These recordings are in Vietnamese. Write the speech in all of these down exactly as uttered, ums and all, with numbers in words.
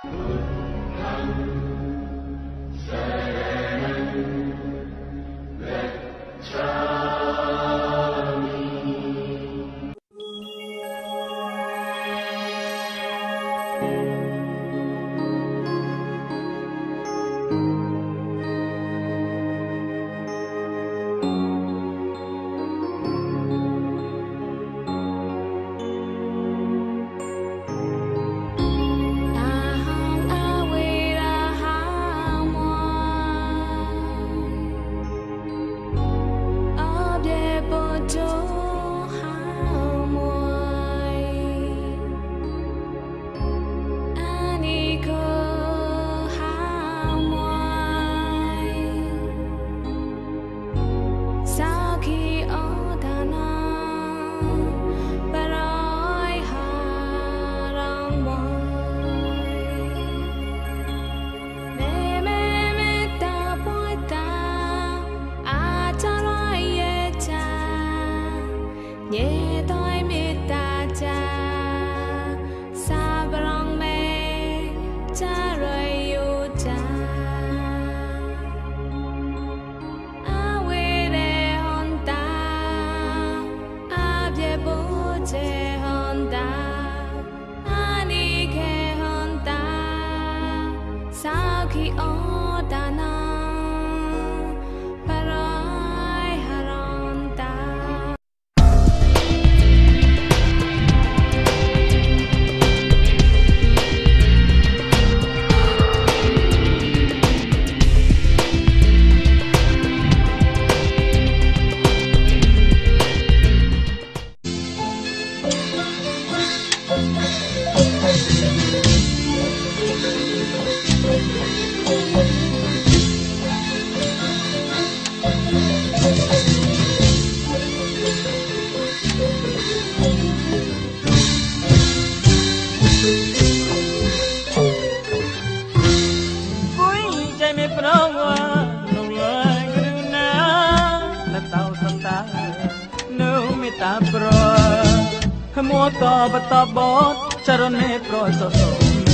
Mua to bát to bót charon me pro so so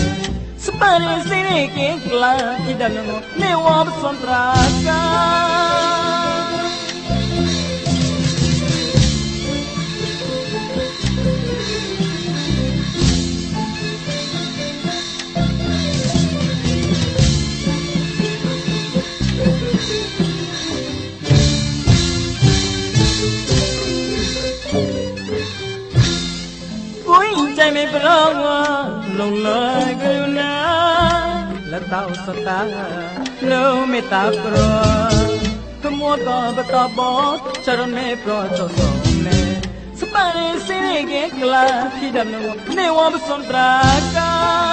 spare sini ke la tidak ngu ne wab sontraka me brawa long lai guna la tao sata lo me ta pro kamo to bata bot charon me pro so so ne spare sini ke kla hidam no ne wa son traka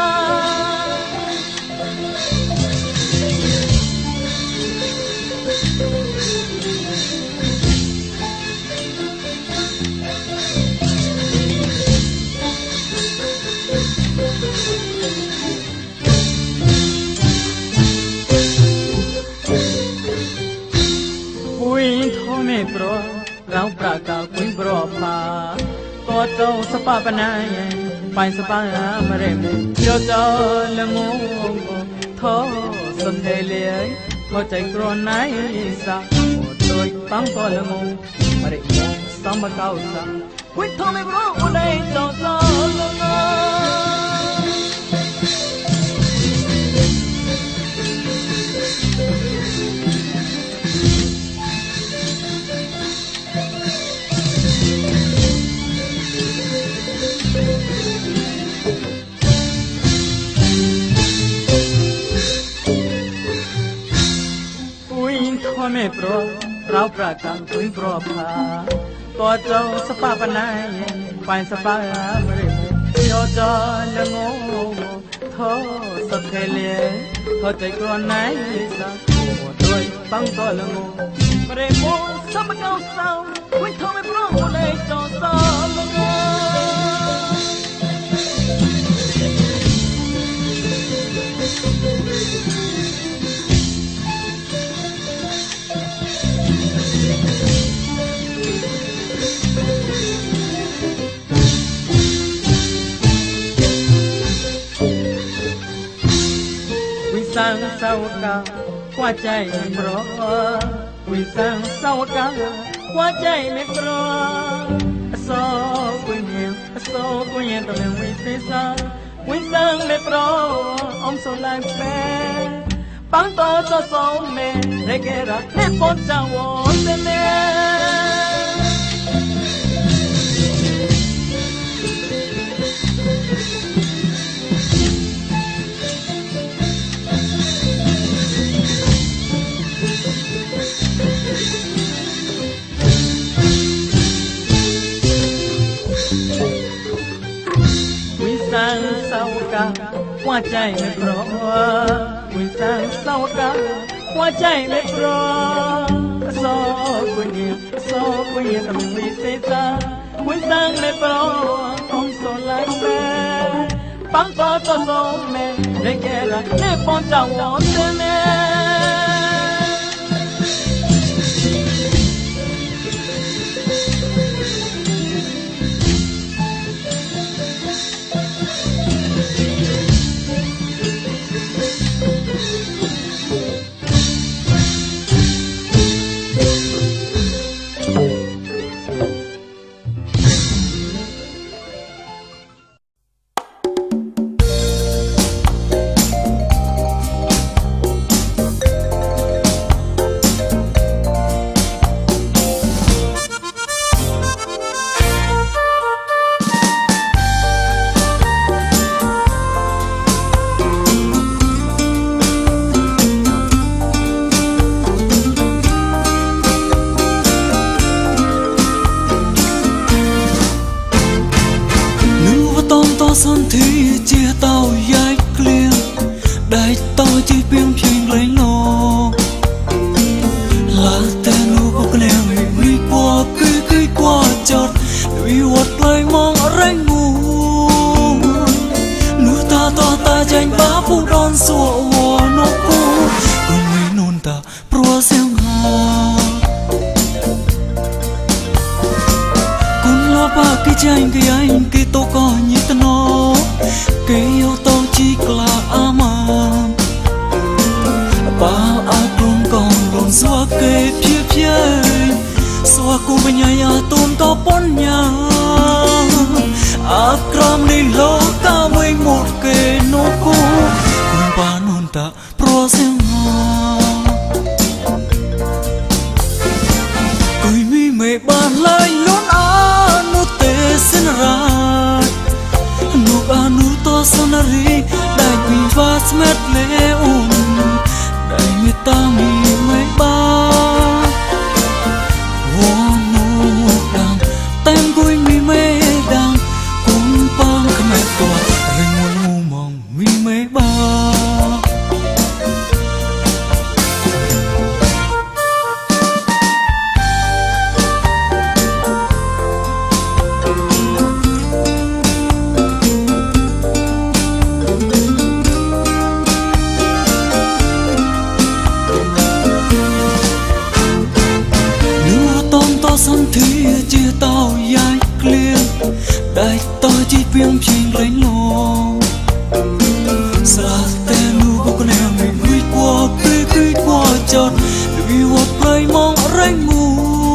me pro rau praka kuin pro pa to to sapa panai pai sapa mare yo to lemu tho sam the le tho chai kro nai sa toi pang to lemu mare sam kau sa kuin tho me pro unai to to lo me pro rau praka kuin pro pa to to sapa panai pai sapa mare yo to lengo tho sat khele tho chai kro nai sa toi pang to lengo mare mo sam kau sao kuin tho me pro nei to to lengo sang sao ca qua chạy bro quỳ sang sao ca qua chạy mẹ bro so quỳ nhiều so quỳ nhiều tao lên quỳ xí sa quỳ sang mẹ bro ông so lại phê bắn to cho số mẹ để kể ra để con cháu sẽ mẹ sang sao ca qua chạy mẹ bro quỳ sang sao ca qua chạy mẹ bro so quỳ nhiều so quỳ nhiều tao mình quỳ xí sa quỳ sang mẹ bro ông so lại mẹ bắn to cho số mẹ để kể ra để con cháu sẽ mẹ son thi chia tao dây clear đại tao chỉ biếng phiền lấy nó là tên nu có cái này đi qua cứ cứ qua chợt vì vật lại mong ranh mù nu ta ta ta tranh bá phụ đón sủa hoa nó cũ còn người nôn ta pro xem hà con lo ba cái tranh cái anh cái tôi có như ta nó cái yêu tôi chỉ là ama ba a cũng còn luôn xóa cái phía phía xóa cùng với nhà tôm to bốn nhà a kram đi lo cả mình một cái nó cũ cùng ba non ta pro xem cười mi mẹ bàn lại luôn á nó tê xin ra nuk anu to sonari dai mi vas met leun dai mi ta mi mai ba wono dang tem kui mi me dang kung pang kame to ring wal mong mi mai ba son thi chia tao dai clear đại tao chỉ biếng phiền lấy lo sa tên nu có cái này mình đi qua cứ cứ qua chợt vì vật lại mong ranh mù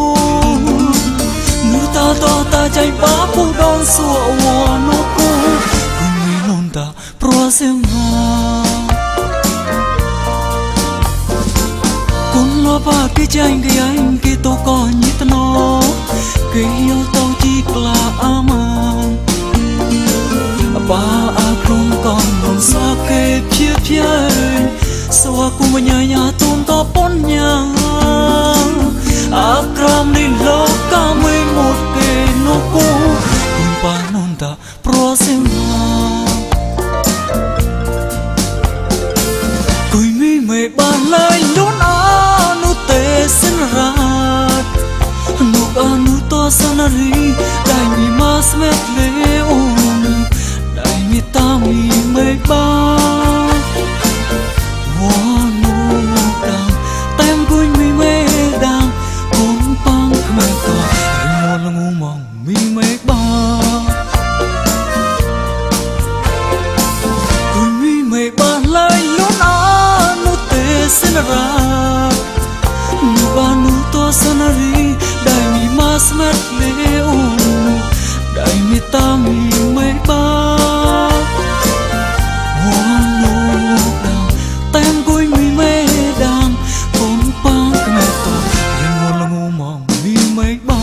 nu ta ta ta chạy bá phụ đón sủa hoa nó cũ cùng người nôn ta pro xem hà con lo ba cái tranh cái anh cái tôi có như ta nó cái yêu tôi chỉ là ama ba a không còn còn xa cái phía phía xóa cùng với nhà nhà tôm to bốn nhà a kram đi lo cả mình một cái nó cũ cùng ba non ta pro xem cười mi mẹ bàn lại luôn á nu tê xin ra nuk anu to sonari dai mi mas met leun dai mi ta mi mai ba wono dang tem kui mi me dang kung pang kme to ai mo lang mong mi mai ba kui mi mai ba lai luôn á ra nu ba nu to sanari dai mi mas met leo dai mi ta mi mai ba no down tem goi mi mai dan kom pa kme to ring mo la mo mong mi mai ba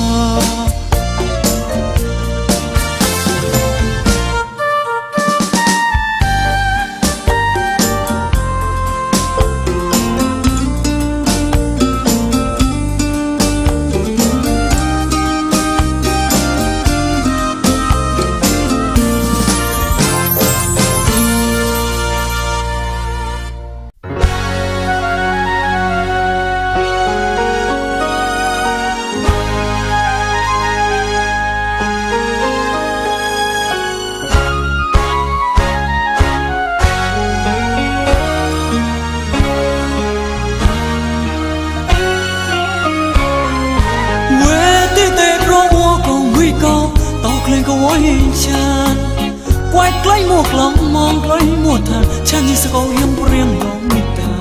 lên câu ôi chan quay lấy một lòng mong lấy một thằng chan như sao im riêng lòng mình ta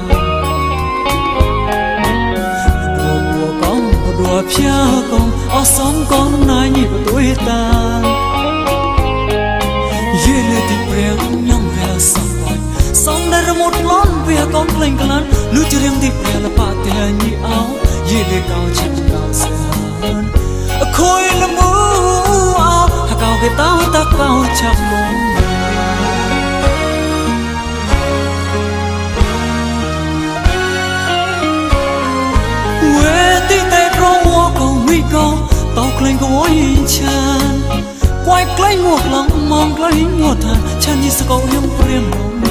đùa đùa con đùa pia con ở xóm con này như tuổi ta dễ lệ thì riêng nhung về sống sống đây là một lon về con lên cái lăn lúc chưa riêng thì về là bà tè như áo dễ lệ cao chân cao sơn khôi là mưa áo cao cái tao ta cao chặt lòng quê tí tê rô mua cầu nguy cầu tao lên cầu ôi chan quay lấy một lòng mong lấy một thằng chan như sao cầu hiếm riêng lòng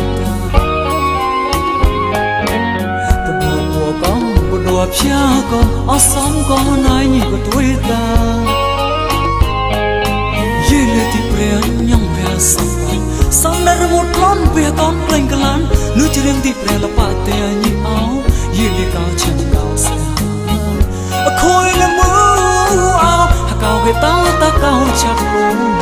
ta đùa đùa con đùa pia con ở xóm con ai như của tuổi ta nhung về sống sống đây là một lon về con lên cái lán nước chỉ riêng thì về là bà tè như áo dễ lệ cao chân cao sơn khôi là mưa áo cao cái tao ta cao chặt luôn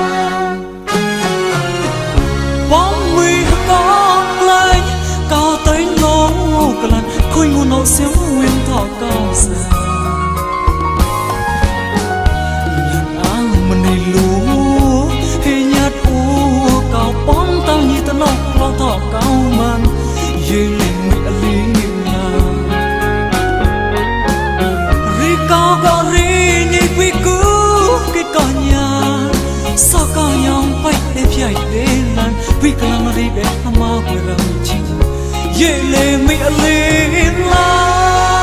bóng mi con lên cao tới lỗ cái lán khôi ngu nấu xéo nguyên thọ cao sơn nhận áng mình đi luôn cao bóng tao như tao nóc lo thọ cao man dễ lên mỹ lý là ri cao gõ ri ni quy cứu cái con nhà sao cao nhau bay để chạy để lan vì cái lăng đi để mà quay ra chi dễ lên mỹ lý là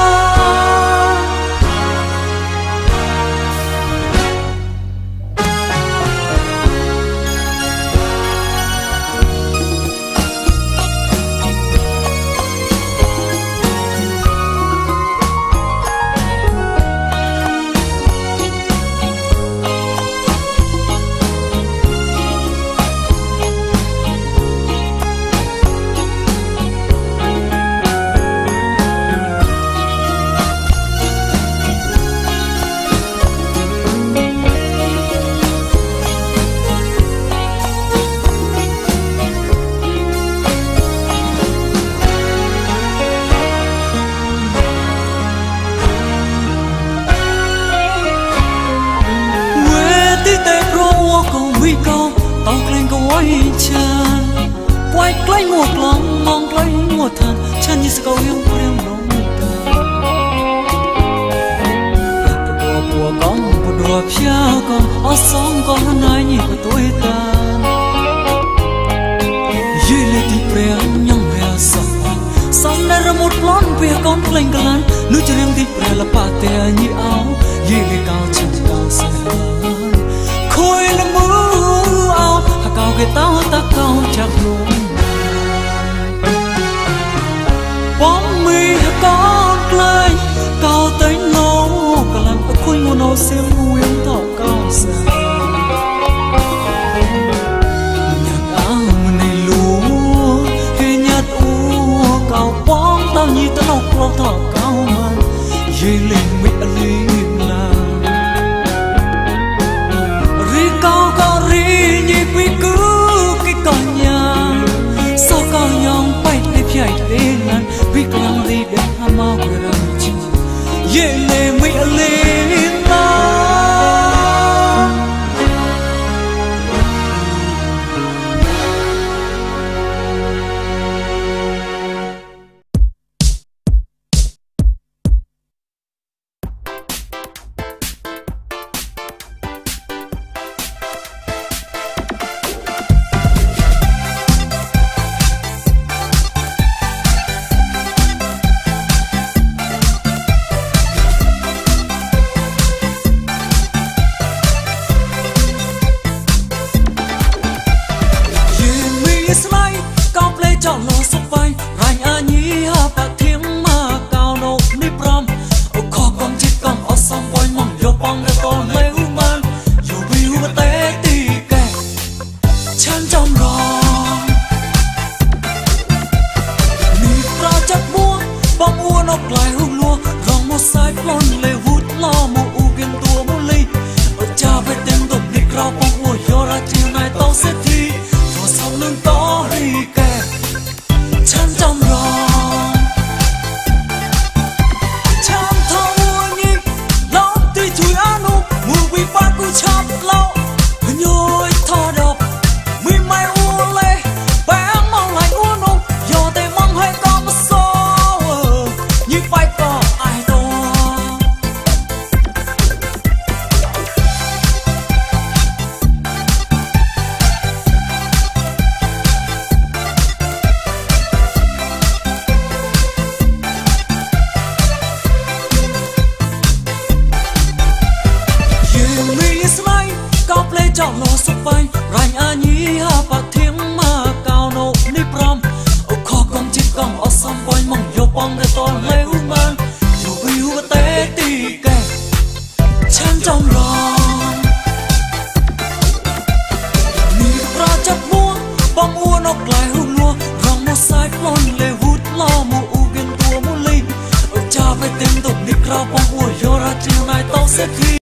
tao lên câu ôi chan quay lấy một lòng mong lấy một thằng chan như sao câu yêu riêng lòng ta đùa đùa con đùa pia con ở xóm con này như của tuổi ta dễ lệ thì riêng nhung về sống sống đây là một lon về con lên cái lán nước chỉ riêng thì về là bà tè như áo dễ lệ cao chân cao sơn khôi là mưa áo cao cái tao ta cao chặt luôn bóng mi con lên cao tới nô cả làm ở khôi ngô nô xem nguyên thọ cao xa nhạc áo này lúa khi nhát u cao bóng tao như tao nọc lo thọ cao man dễ lên mỹ lý là ri cao cao ri như quy cứu cái con nhà sao cao nhau bay để chạy để lan vì con đi để lê u man dù vì u tế tì kè chân trong lòng mi ra chặt mua bom u nóc lại hôn lúa rong một sai con lê hút lo một u ghen tua một ly cha phải tên tục đi rao bom u yo ra chiều nay tao sẽ khi